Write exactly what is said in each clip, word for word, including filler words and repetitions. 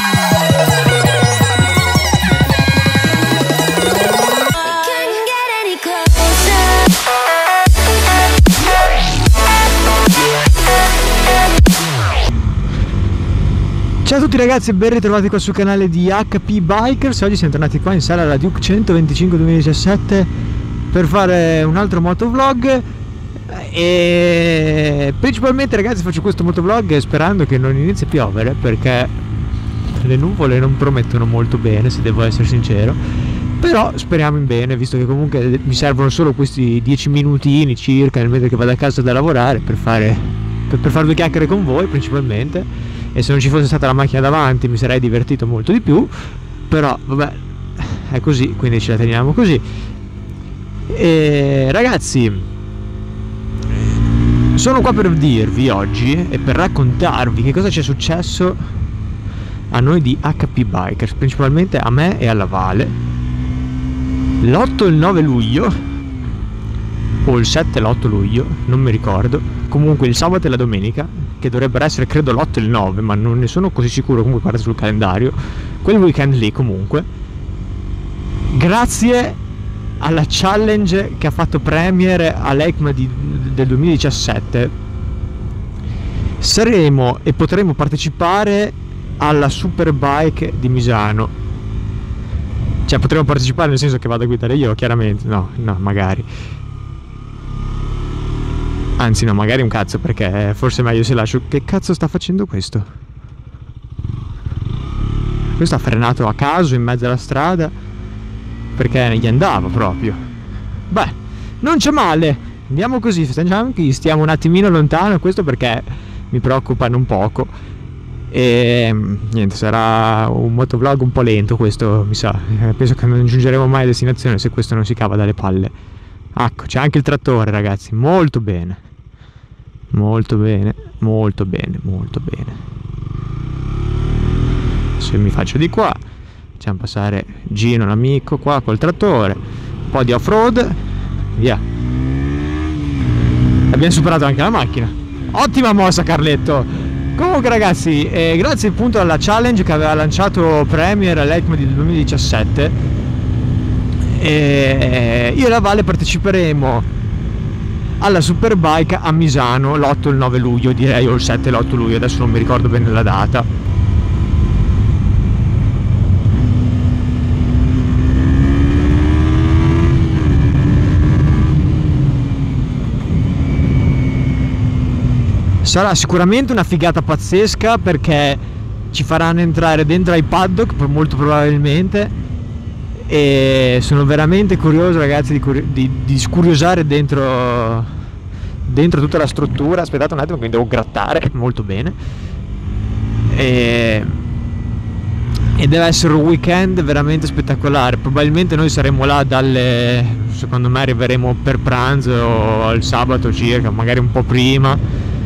Ciao a tutti ragazzi e ben ritrovati qua sul canale di H P Bikers. Oggi siamo tornati qua in sala alla Duke centoventicinque duemiladiciassette per fare un altro motovlog. E principalmente ragazzi faccio questo motovlog sperando che non inizi a piovere, perché le nuvole non promettono molto bene, se devo essere sincero. Però speriamo in bene, visto che comunque mi servono solo questi dieci minutini circa nel mentre che vado a casa da lavorare per fare per, per fare due chiacchiere con voi principalmente. E se non ci fosse stata la macchina davanti mi sarei divertito molto di più, però vabbè, è così, quindi ce la teniamo così. E ragazzi, sono qua per dirvi oggi e per raccontarvi che cosa ci è successo a noi di H P Bikers, principalmente a me e alla Vale, l'otto e il nove luglio, o il sette e l'otto luglio, non mi ricordo, comunque il sabato e la domenica, che dovrebbero essere credo l'otto e il nove, ma non ne sono così sicuro, comunque guardate sul calendario, quel weekend lì comunque, grazie alla challenge che ha fatto Premier all'EICMA di, del duemiladiciassette, saremo e potremo partecipare alla Superbike di Misano. Cioè potremo partecipare nel senso che vado a guidare io, chiaramente, no, no, magari. Anzi no, magari un cazzo, perché forse è meglio se lascio. Che cazzo sta facendo questo? Questo ha frenato a caso in mezzo alla strada perché gli andava proprio. Beh, non c'è male, andiamo così, stiamo, stiamo un attimino lontano, questo perché mi preoccupano un poco. E niente, sarà un motovlog un po' lento questo, mi sa. Penso che non giungeremo mai a destinazione se questo non si cava dalle palle. Ecco, c'è anche il trattore ragazzi, molto bene, molto bene, molto bene, molto bene. Se mi faccio di qua, facciamo passare Gino l'amico qua col trattore, un po' di off-road, via. Abbiamo superato anche la macchina, ottima mossa Carletto. Comunque ragazzi, eh, grazie appunto alla challenge che aveva lanciato Premier all'EICMA del duemiladiciassette, e io e la Vale parteciperemo alla Superbike a Misano l'otto e il nove luglio, direi, o il sette e l'otto luglio, adesso non mi ricordo bene la data. Sarà sicuramente una figata pazzesca, perché ci faranno entrare dentro ai paddock molto probabilmente, e sono veramente curioso ragazzi di, di, di scuriosare dentro dentro tutta la struttura. Aspettate un attimo che mi devo grattare molto bene. E, e deve essere un weekend veramente spettacolare. Probabilmente noi saremo là dalle, secondo me arriveremo per pranzo il sabato circa, magari un po' prima.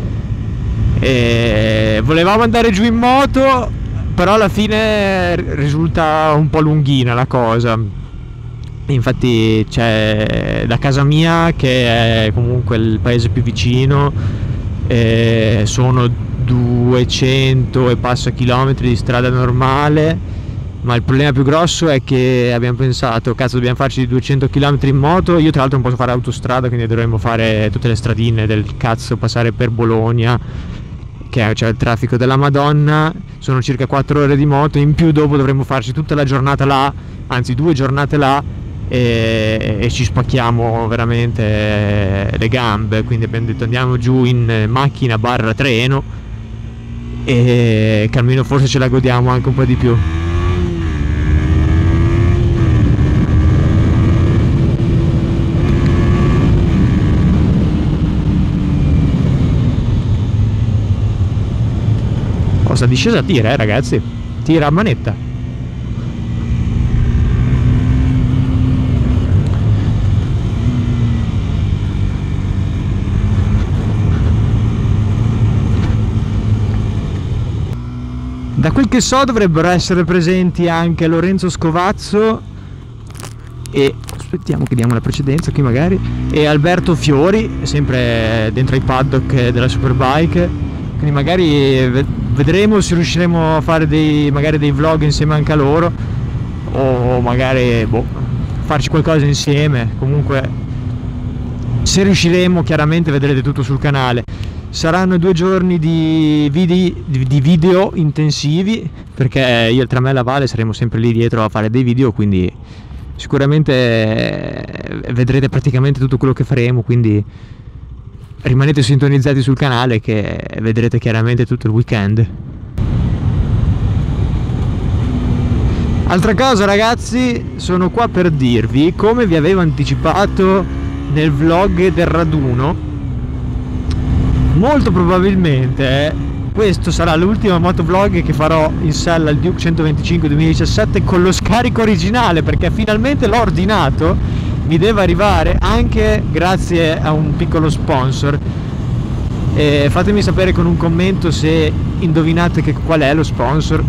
E volevamo andare giù in moto, però alla fine risulta un po' lunghina la cosa. Infatti c'è da casa mia, che è comunque il paese più vicino, e sono duecento e passa chilometri di strada normale, ma il problema più grosso è che abbiamo pensato, cazzo, dobbiamo farci duecento chilometri in moto. Io tra l'altro non posso fare autostrada, quindi dovremmo fare tutte le stradine del cazzo, passare per Bologna, che c'è il traffico della Madonna, sono circa quattro ore di moto, in più dopo dovremmo farci tutta la giornata là, anzi due giornate là, e, e ci spacchiamo veramente le gambe. Quindi abbiamo detto andiamo giù in macchina barra treno, e che almeno forse ce la godiamo anche un po' di più. Sta discesa tira, eh ragazzi, tira a manetta. Da quel che so dovrebbero essere presenti anche Lorenzo Scovazzo e, aspettiamo che diamo la precedenza qui magari, e Alberto Fiori, sempre dentro ai paddock della Superbike, quindi magari vedremo se riusciremo a fare dei, magari dei vlog insieme anche a loro, o magari boh, farci qualcosa insieme. Comunque se riusciremo, chiaramente vedrete tutto sul canale. Saranno due giorni di video, di video intensivi, perché io, tra me e la Vale, saremo sempre lì dietro a fare dei video, quindi sicuramente vedrete praticamente tutto quello che faremo, quindi rimanete sintonizzati sul canale che vedrete chiaramente tutto il weekend. Altra cosa, ragazzi, sono qua per dirvi, come vi avevo anticipato nel vlog del raduno, molto probabilmente questo sarà l'ultimo motovlog che farò in sella al Duke centoventicinque duemiladiciassette con lo scarico originale, perché finalmente l'ho ordinato, mi deve arrivare anche grazie a un piccolo sponsor. E fatemi sapere con un commento se indovinate che qual è lo sponsor.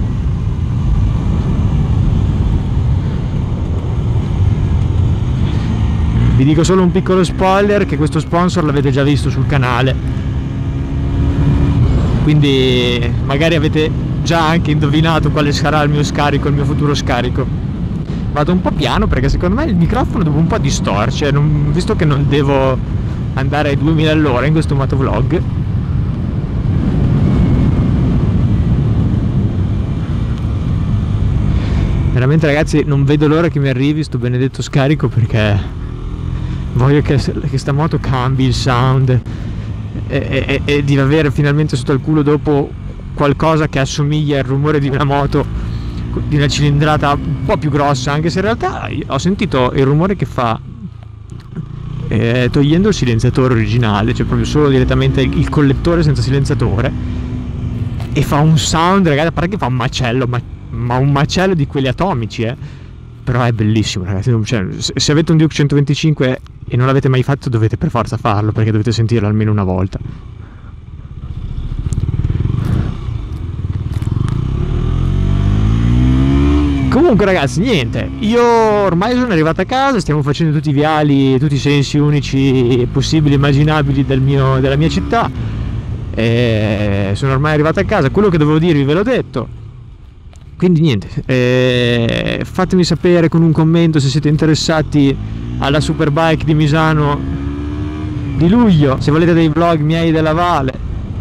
Vi dico solo un piccolo spoiler, che questo sponsor l'avete già visto sul canale, quindi magari avete già anche indovinato quale sarà il mio scarico, il mio futuro scarico. Vado un po' piano perché secondo me il microfono dopo un po' distorce, non, visto che non devo andare ai duemila all'ora in questo motovlog. Veramente, ragazzi, non vedo l'ora che mi arrivi sto benedetto scarico, perché voglio che, che sta moto cambi il sound e, e, e di avere finalmente sotto il culo dopo qualcosa che assomiglia al rumore di una moto di una cilindrata un po' più grossa, anche se in realtà ho sentito il rumore che fa eh, togliendo il silenziatore originale, cioè proprio solo direttamente il collettore senza silenziatore, e fa un sound, ragazzi, a parte che fa un macello, ma, ma un macello di quelli atomici, eh. Però è bellissimo, ragazzi. Cioè, se avete un Duke centoventicinque e non l'avete mai fatto, dovete per forza farlo, perché dovete sentirlo almeno una volta. Comunque, ragazzi, niente, io ormai sono arrivato a casa, stiamo facendo tutti i viali, tutti i sensi unici possibili e immaginabili del mio, della mia città, e sono ormai arrivato a casa. Quello che dovevo dirvi ve l'ho detto. Quindi niente, eh, fatemi sapere con un commento se siete interessati alla Superbike di Misano di luglio, se volete dei vlog miei della Vale.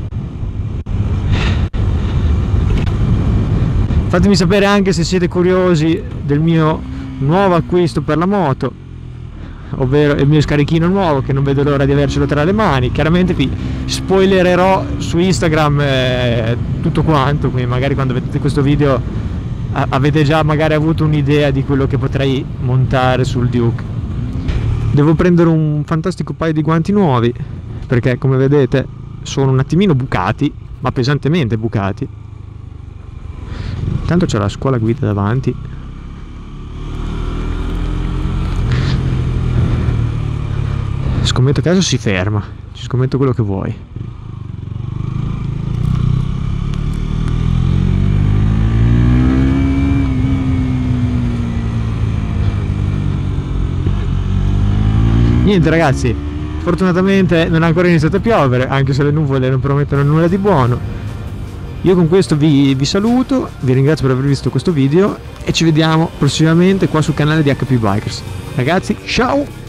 Fatemi sapere anche se siete curiosi del mio nuovo acquisto per la moto, ovvero il mio scarichino nuovo, che non vedo l'ora di avercelo tra le mani. Chiaramente vi spoilererò su Instagram eh, tutto quanto, quindi magari quando vedete questo video avete già magari avuto un'idea di quello che potrei montare sul Duke. Devo prendere un fantastico paio di guanti nuovi, perché come vedete sono un attimino bucati, ma pesantemente bucati. Intanto c'è la scuola guida davanti. Scommetto che adesso si ferma, ci scommetto quello che vuoi. Niente, ragazzi, fortunatamente non è ancora iniziato a piovere, anche se le nuvole non promettono nulla di buono. Io con questo vi, vi saluto, vi ringrazio per aver visto questo video e ci vediamo prossimamente qua sul canale di H P Bikers. Ragazzi, ciao!